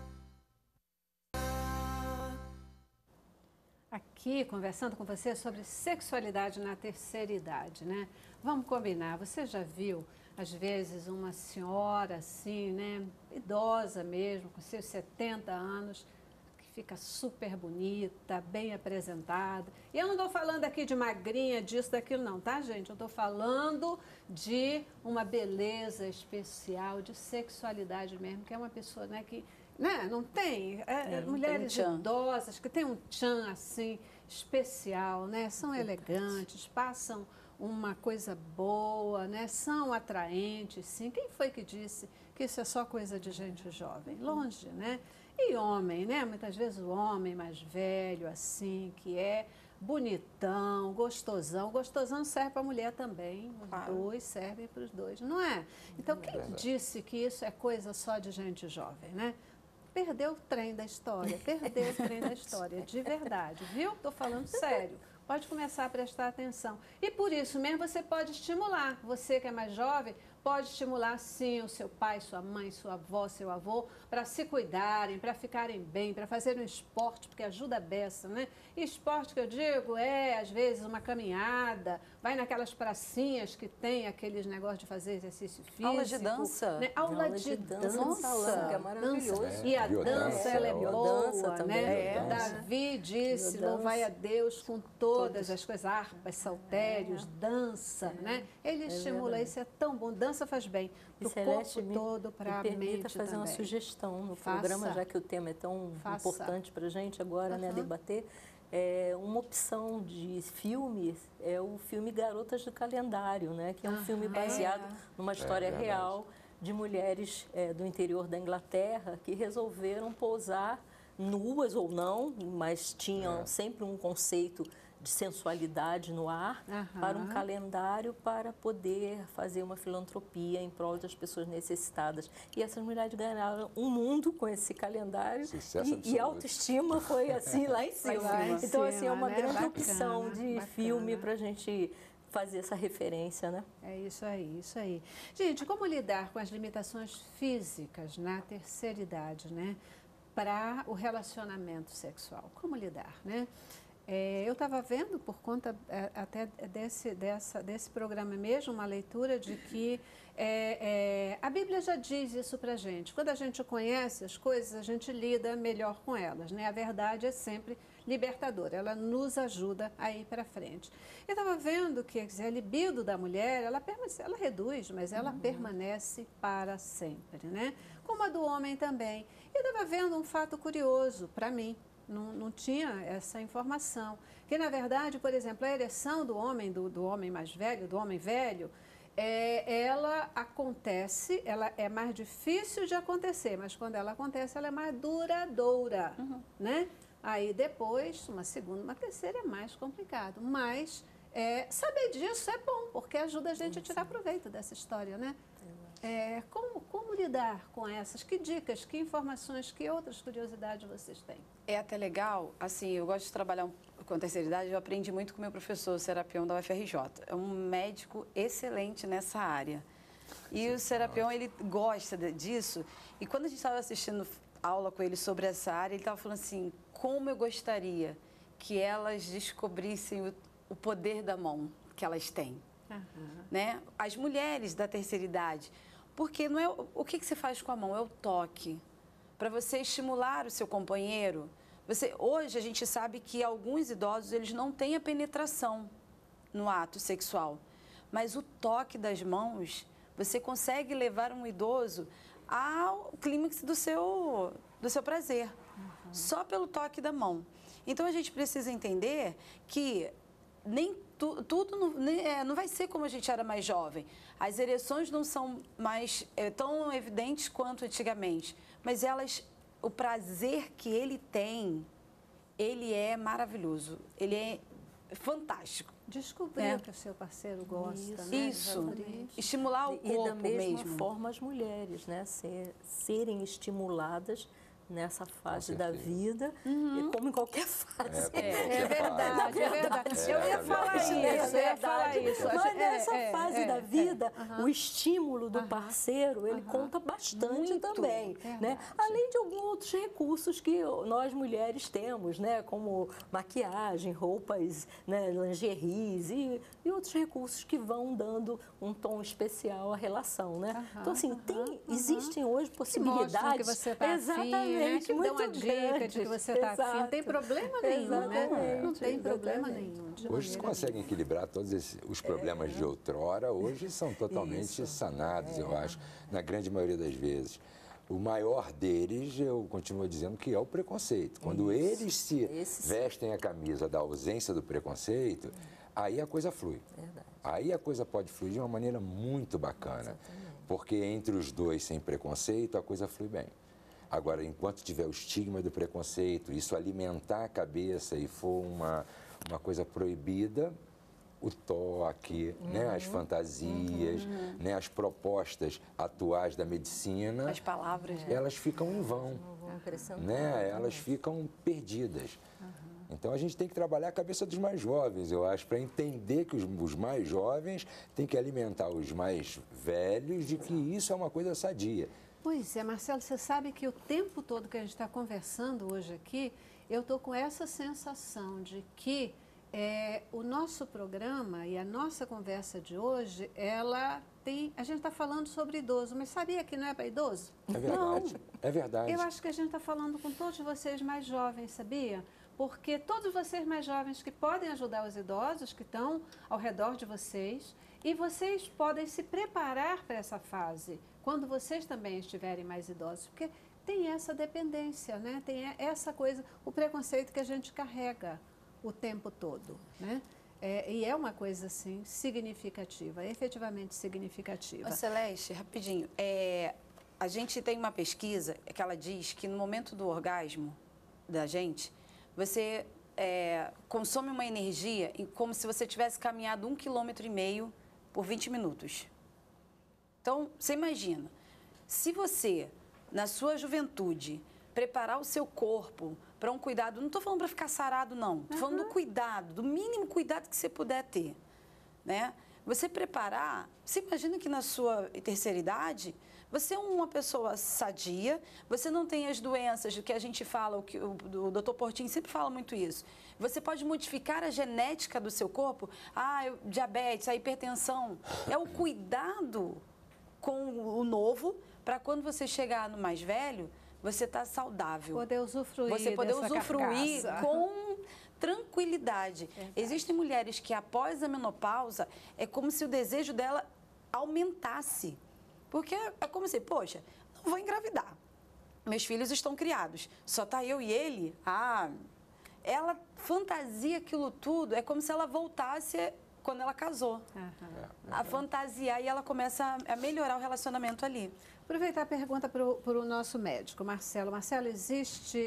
Aqui, conversando com você sobre sexualidade na terceira idade, né? Vamos combinar. Você já viu, às vezes, uma senhora assim, né? Idosa mesmo, com seus 70 anos, fica super bonita, bem apresentada. E eu não estou falando aqui de magrinha, disso, daquilo não, tá, gente? Eu estou falando de uma beleza especial, de sexualidade mesmo, que é uma pessoa, né, que não tem... mulheres idosas que têm um tchan, assim, especial, né? São elegantes, passam uma coisa boa, né? São atraentes, sim. Quem foi que disse que isso é só coisa de gente jovem? Longe, né? E homem, né? Muitas vezes o homem mais velho, assim, que é bonitão, gostosão. Gostosão serve para a mulher também. Os dois servem para os dois, não é? Então, quem disse que isso é coisa só de gente jovem, né? Perdeu o trem da história, perdeu o trem da história, de verdade, viu? Estou falando sério. Pode começar a prestar atenção. E por isso mesmo você pode estimular. Você que é mais jovem, pode estimular sim o seu pai, sua mãe, sua avó, seu avô, para se cuidarem, para ficarem bem, para fazerem um esporte, porque ajuda a beça, né? E esporte que eu digo às vezes, uma caminhada, vai naquelas pracinhas que tem aqueles negócios de fazer exercício físico. Aula de dança. Né? Aula de dança. No salão, que é maravilhoso. E a dança, ela é boa, né? Biodança. Davi disse, Biodança. louvai a Deus com todas as coisas, harpas, saltérios, dança, né? Ele estimula, isso é tão bom. Dança faz bem para o corpo todo, para a mente também. Permita fazer uma sugestão no programa, já que o tema é tão importante para a gente agora, né, debater. Uma opção de filme é o filme Garotas do Calendário, né, que é um filme baseado numa história real de mulheres do interior da Inglaterra que resolveram pousar nuas ou não, mas tinham sempre um conceito de sensualidade no ar, para um calendário para poder fazer uma filantropia em prol das pessoas necessitadas. E essas mulheres ganharam um mundo com esse calendário e a autoestima foi assim lá em cima. Então, assim, é uma grande opção de filme para a gente fazer essa referência, né? É isso aí, isso aí. Gente, como lidar com as limitações físicas na terceira idade, né? Para o relacionamento sexual. Como lidar, né? Eu estava vendo, por conta até desse programa mesmo, uma leitura de que a Bíblia já diz isso para a gente. Quando a gente conhece as coisas, a gente lida melhor com elas, né? A verdade é sempre libertadora, ela nos ajuda a ir para frente. Eu estava vendo que a libido da mulher, ela reduz, mas ela permanece para sempre, né? Como a do homem também. Eu estava vendo um fato curioso para mim. Não tinha essa informação. Que, na verdade, por exemplo, a ereção do homem mais velho, do homem velho, ela acontece, ela é mais difícil de acontecer, mas quando ela acontece, ela é mais duradoura, né? Aí depois, uma segunda, uma terceira é mais complicado. Mas saber disso é bom, porque ajuda a gente a tirar proveito dessa história, né? Como lidar com essas? Que dicas, que informações, que outras curiosidades vocês têm? É até legal, assim, eu gosto de trabalhar com a terceira idade, eu aprendi muito com o meu professor, o Serapião da UFRJ. É um médico excelente nessa área. E o Serapião, ele gosta disso. E quando a gente estava assistindo aula com ele sobre essa área, ele estava falando assim, como eu gostaria que elas descobrissem o poder da mão que elas têm. Né? As mulheres da terceira idade, porque não é o que você faz com a mão, é o toque. Para você estimular o seu companheiro. Hoje a gente sabe que alguns idosos eles não têm a penetração no ato sexual, mas o toque das mãos, você consegue levar um idoso ao clímax do seu prazer, só pelo toque da mão. Então a gente precisa entender que nem tudo não vai ser como a gente era mais jovem. As ereções não são mais tão evidentes quanto antigamente, mas o prazer que ele tem, ele é maravilhoso, ele é fantástico. Descobrir o que o seu parceiro gosta, Isso, né? Isso. Estimular o corpo e da mesma mesmo. forma as mulheres, né? Serem estimuladas nessa fase da vida, como em qualquer fase. É verdade, é verdade. Eu ia falar isso. Mas nessa fase da vida, o estímulo do parceiro, ele conta bastante Muito. também. Né? Além de alguns outros recursos que nós mulheres temos, né? Como maquiagem, roupas, né? Lingeries e outros recursos que vão dando um tom especial à relação. Né? Então, assim, existem hoje possibilidades. Que você está afim, né? Que dão a dica de que você está afim. Não tem problema nenhum, né? Não tem problema nenhum. Hoje se conseguem equilibrar todos os problemas de outrora, hoje são totalmente sanados, eu acho, na grande maioria das vezes. O maior deles, eu continuo dizendo que é o preconceito. Quando eles se vestem a camisa da ausência do preconceito, aí a coisa flui. Aí a coisa pode fluir de uma maneira muito bacana. Porque entre os dois sem preconceito, a coisa flui bem. Agora, enquanto tiver o estigma do preconceito, isso alimentar a cabeça e for uma coisa proibida, o toque, né, as fantasias, né, as propostas atuais da medicina, As palavras, elas ficam em vão, né, elas ficam perdidas. Então, a gente tem que trabalhar a cabeça dos mais jovens, eu acho, para entender que os mais jovens têm que alimentar os mais velhos de que isso é uma coisa sadia. Pois é, Marcelo, você sabe que o tempo todo que a gente está conversando hoje aqui, eu estou com essa sensação de que o nosso programa e a nossa conversa de hoje, a gente está falando sobre idoso, mas sabia que não é para idoso? É verdade, é verdade. Eu acho que a gente está falando com todos vocês mais jovens, sabia? Porque todos vocês mais jovens que podem ajudar os idosos que estão ao redor de vocês e vocês podem se preparar para essa fase quando vocês também estiverem mais idosos, porque tem essa dependência, né? Tem essa coisa, o preconceito que a gente carrega o tempo todo, né? E é uma coisa, assim, significativa, efetivamente significativa. Ô, Celeste, rapidinho, a gente tem uma pesquisa que ela diz que no momento do orgasmo da gente, você consome uma energia como se você tivesse caminhado 1,5 km por 20 minutos. Então, você imagina, se você, na sua juventude, preparar o seu corpo para um cuidado, não estou falando para ficar sarado, não. Estou falando do cuidado, do mínimo cuidado que você puder ter, né? Você preparar, você imagina que na sua terceira idade, você é uma pessoa sadia, você não tem as doenças que a gente fala, o Dr. Portinho sempre fala muito isso. Você pode modificar a genética do seu corpo, diabetes, a hipertensão. É o cuidado com o novo, para quando você chegar no mais velho, você está saudável. Poder usufruir Você poder dessa usufruir carcaça. com tranquilidade. Existem mulheres que após a menopausa, é como se o desejo dela aumentasse. Porque é como se, poxa, não vou engravidar. Meus filhos estão criados. Só está eu e ele. Ela fantasia aquilo tudo. É como se ela voltasse quando ela casou. A fantasiar e ela começa a melhorar o relacionamento ali. Aproveitar a pergunta para o nosso médico, Marcelo. Marcelo, existe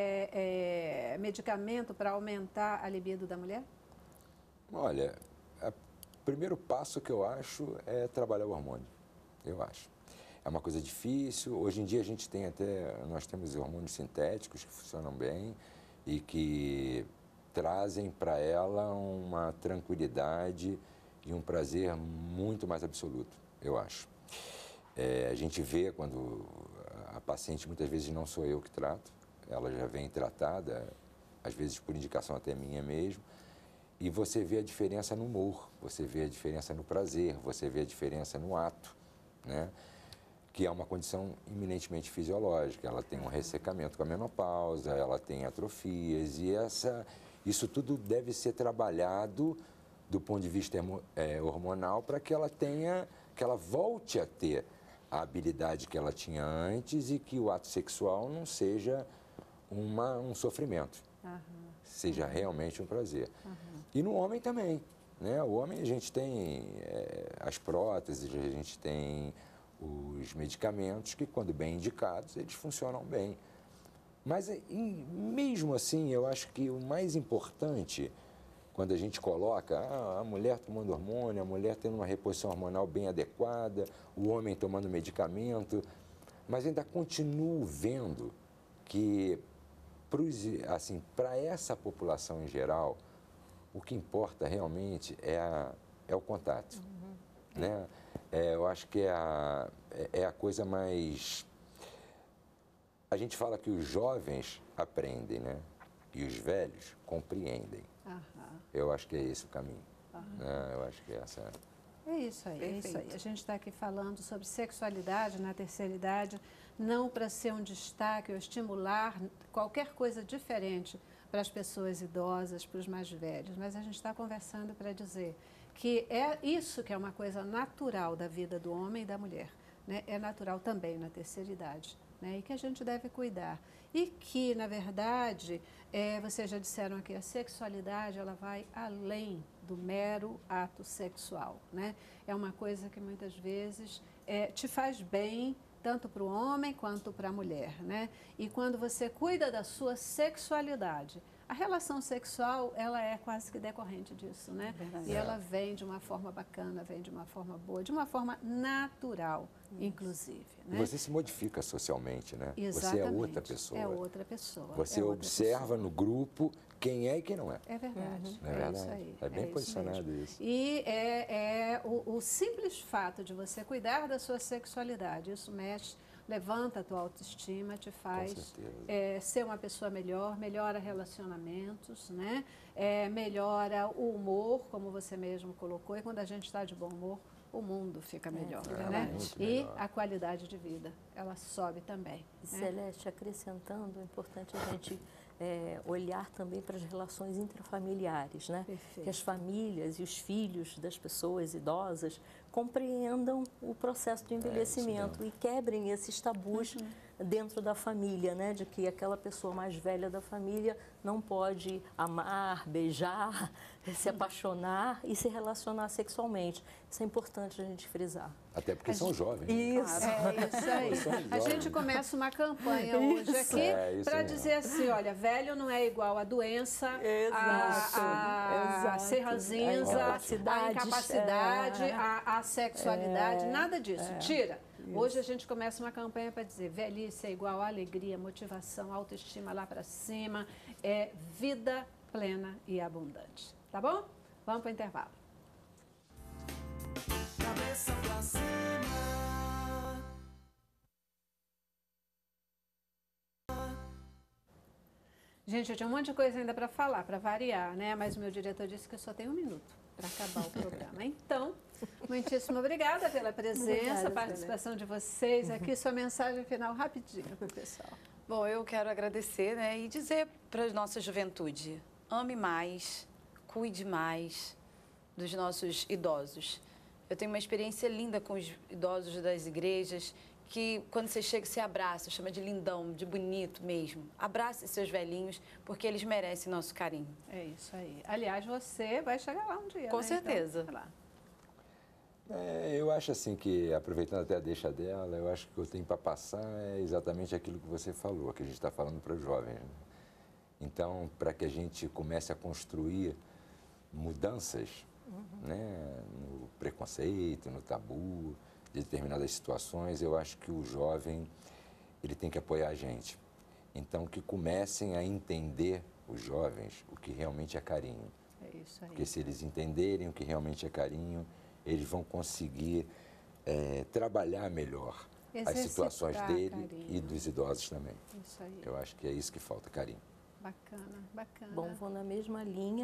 medicamento para aumentar a libido da mulher? Olha, o primeiro passo que eu acho é trabalhar o hormônio, eu acho. é uma coisa difícil. Hoje em dia a gente tem nós temos hormônios sintéticos que funcionam bem e que trazem para ela uma tranquilidade e um prazer muito mais absoluto, eu acho. A gente vê quando a paciente, muitas vezes não sou eu que trato, ela já vem tratada, às vezes por indicação até minha mesmo, e você vê a diferença no humor, você vê a diferença no prazer, você vê a diferença no ato, né? Que é uma condição eminentemente fisiológica. Ela tem um ressecamento com a menopausa, ela tem atrofias, e isso tudo deve ser trabalhado do ponto de vista hormonal para que ela volte a ter a habilidade que ela tinha antes e que o ato sexual não seja um sofrimento, seja realmente um prazer. E no homem também, né? O homem, a gente tem as próteses, a gente tem os medicamentos que, quando bem indicados, eles funcionam bem. Mas, mesmo assim, eu acho que o mais importante, quando a gente coloca a mulher tomando hormônio, a mulher tendo uma reposição hormonal bem adequada, o homem tomando medicamento, mas ainda continuo vendo que, para essa população em geral, o que importa realmente é o contato, né? Eu acho que é a coisa mais... A gente fala que os jovens aprendem, né? E os velhos compreendem. Eu acho que é esse o caminho, né? Eu acho que essa... É isso aí, Perfeito. é isso aí. A gente está aqui falando sobre sexualidade na terceira idade, não para ser um destaque ou estimular qualquer coisa diferente para as pessoas idosas, para os mais velhos, mas a gente está conversando para dizer que é isso que é uma coisa natural da vida do homem e da mulher, né? É natural também na terceira idade, né? E que a gente deve cuidar. E que, na verdade, vocês já disseram aqui, a sexualidade ela vai além do mero ato sexual, né? É uma coisa que muitas vezes te faz bem, tanto para o homem quanto para a mulher, né? E quando você cuida da sua sexualidade, a relação sexual, ela é quase que decorrente disso, né? E ela vem de uma forma bacana, vem de uma forma boa, de uma forma natural, inclusive, né? E você se modifica socialmente, né? Exatamente. Você é outra pessoa. É outra pessoa. Você observa no grupo quem é e quem não é. É verdade. Não é verdade? Isso aí. É bem isso posicionado mesmo. isso. E o simples fato de você cuidar da sua sexualidade, isso mexe, levanta a tua autoestima, te faz ser uma pessoa melhor, melhora relacionamentos, né? Melhora o humor, como você mesmo colocou, e quando a gente está de bom humor, o mundo fica melhor, né? muito E melhor. a qualidade de vida, ela sobe também. E, né? Celeste, acrescentando, é importante a gente olhar também para as relações intrafamiliares, né? Perfeito. Que as famílias e os filhos das pessoas idosas compreendam o processo de envelhecimento e quebrem esses tabus dentro da família, né? De que aquela pessoa mais velha da família não pode amar, beijar, se apaixonar e se relacionar sexualmente. Isso é importante a gente frisar. Até porque são jovens. né? Isso. É isso aí. São A jovens. gente começa uma campanha hoje Isso aqui para mesmo. dizer assim, olha, velho não é igual a doença, a Exato. ser ranzinza, a incapacidade, a sexualidade, nada disso. Tira. Hoje a gente começa uma campanha para dizer velhice é igual a alegria, motivação, autoestima lá para cima, é vida plena e abundante. Tá bom? Vamos para o intervalo. Cabeça pra cima. Gente, eu tinha um monte de coisa ainda para falar, para variar, né? Mas o meu diretor disse que eu só tenho 1 minuto para acabar o programa. Então, muitíssimo obrigada pela presença, Obrigada, participação de vocês aqui. Sua mensagem final rapidinho para o pessoal. Bom, eu quero agradecer, né, e dizer para a nossa juventude, ame mais, cuide mais dos nossos idosos. Eu tenho uma experiência linda com os idosos das igrejas, que quando você chega, você abraça, chama de lindão, de bonito mesmo. Abrace seus velhinhos, porque eles merecem nosso carinho. É isso aí. Aliás, você vai chegar lá um dia, Com né? certeza. Então, vai lá. Eu acho assim que, aproveitando até a deixa dela, eu acho que o que eu tenho para passar é exatamente aquilo que você falou, que a gente está falando para os jovens. Né? Então, para que a gente comece a construir mudanças, né, no preconceito, no tabu, de determinadas situações, eu acho que o jovem ele tem que apoiar a gente. Então, que comecem a entender, os jovens, o que realmente é carinho. É isso aí. Porque se eles entenderem o que realmente é carinho, eles vão conseguir trabalhar melhor as situações dele carinho. E dos idosos também. Isso aí. Eu acho que é isso que falta, carinho. Bacana, bacana. Bom, vou na mesma linha.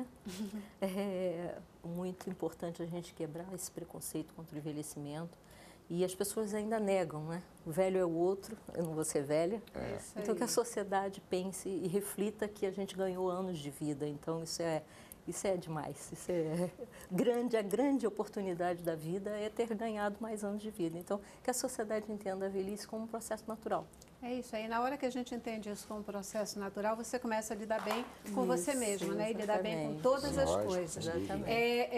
É muito importante a gente quebrar esse preconceito contra o envelhecimento. E as pessoas ainda negam, né? O velho é o outro, eu não vou ser velha. Isso Então aí. que a sociedade pense e reflita que a gente ganhou anos de vida. Então isso é demais. Isso é grande, a grande oportunidade da vida é ter ganhado mais anos de vida. Então que a sociedade entenda a velhice como um processo natural. É isso aí. Na hora que a gente entende isso como um processo natural, você começa a lidar bem com você mesmo, né? E lidar bem com exatamente. todas as Lógico, coisas. exatamente.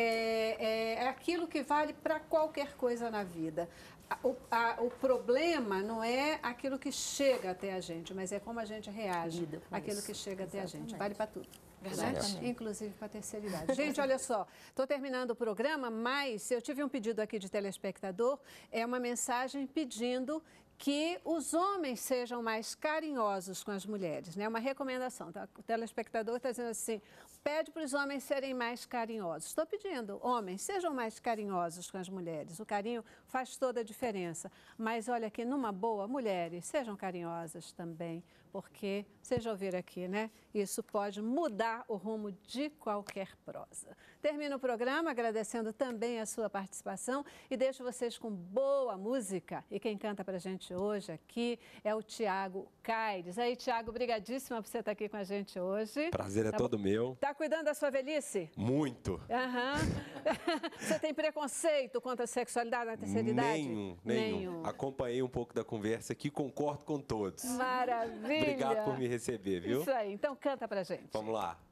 É aquilo que vale para qualquer coisa na vida. O problema não é aquilo que chega até a gente, mas é como a gente reage Lida com àquilo isso. que chega até a gente. Exatamente. Vale para tudo. Verdade. Né? Inclusive para a terceira idade. Gente, olha só, estou terminando o programa, mas eu tive um pedido aqui de telespectador, é uma mensagem pedindo que os homens sejam mais carinhosos com as mulheres, né? Uma recomendação, tá? O telespectador está dizendo assim, pede para os homens serem mais carinhosos. Estou pedindo, homens, sejam mais carinhosos com as mulheres. O carinho faz toda a diferença. Mas olha aqui, numa boa, mulheres, sejam carinhosas também, porque, vocês já ouviram aqui, né? Isso pode mudar o rumo de qualquer prosa. Termino o programa agradecendo também a sua participação e deixo vocês com boa música. E quem canta para a gente hoje aqui é o Tiago Caires. Aí, Tiago, brigadíssima por você estar aqui com a gente hoje. Prazer é todo meu. Tá cuidando da sua velhice? Muito. Aham. Você tem preconceito contra a sexualidade na terceira idade? Nenhum. Acompanhei um pouco da conversa aqui, concordo com todos. Maravilha. Obrigado por me receber, viu? Isso aí. Então canta pra gente. Vamos lá.